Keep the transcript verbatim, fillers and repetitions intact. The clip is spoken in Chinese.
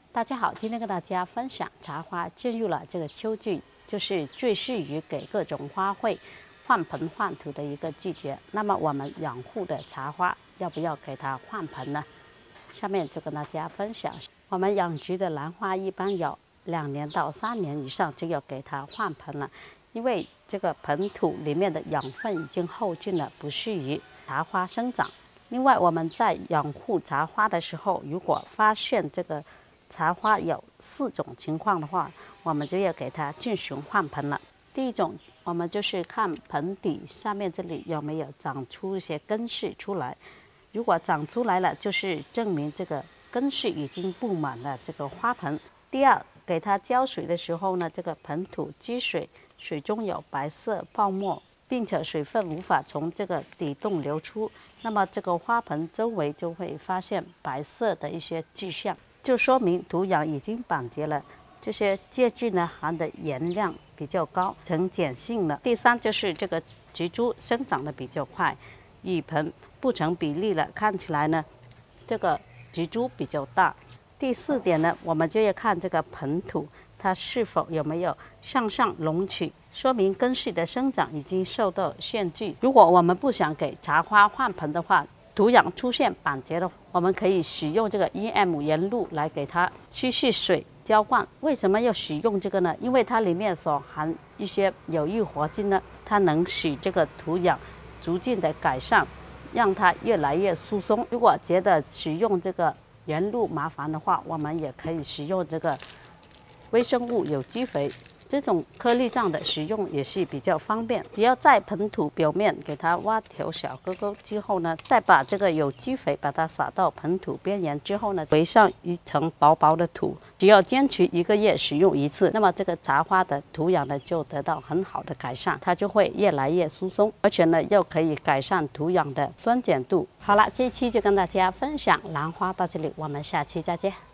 大家好，今天跟大家分享茶花进入了这个秋季，就是最适宜给各种花卉换盆换土的一个季节。那么我们养护的茶花要不要给它换盆呢？下面就跟大家分享，我们养殖的兰花一般有两年到三年以上就要给它换盆了，因为这个盆土里面的养分已经耗尽了，不适宜茶花生长。另外，我们在养护茶花的时候，如果发现这个茶花有四种情况的话，我们就要给它进行换盆了。第一种，我们就是看盆底下面这里有没有长出一些根系出来，如果长出来了，就是证明这个根系已经布满了这个花盆。第二，给它浇水的时候呢，这个盆土积水，水中有白色泡沫，并且水分无法从这个底洞流出，那么这个花盆周围就会发现白色的一些迹象，就说明土壤已经板结了。这些介质呢含的盐量比较高，呈碱性了。第三就是这个植株生长的比较快，与盆不成比例了，看起来呢这个植株比较大。第四点呢，我们就要看这个盆土它是否有没有向上隆起，说明根系的生长已经受到限制。如果我们不想给茶花换盆的话，土壤出现板结的话，我们可以使用这个 E M 原露来给它稀释水浇灌。为什么要使用这个呢？因为它里面所含一些有益活菌呢，它能使这个土壤逐渐的改善，让它越来越疏松。如果觉得使用这个原露麻烦的话，我们也可以使用这个微生物有机肥，这种颗粒状的使用也是比较方便。只要在盆土表面给它挖条小沟沟之后呢，再把这个有机肥把它撒到盆土边缘之后呢，围上一层薄薄的土。只要坚持一个月使用一次，那么这个茶花的土壤呢就得到很好的改善，它就会越来越疏松，而且呢又可以改善土壤的酸碱度。好了，这一期就跟大家分享兰花到这里，我们下期再见。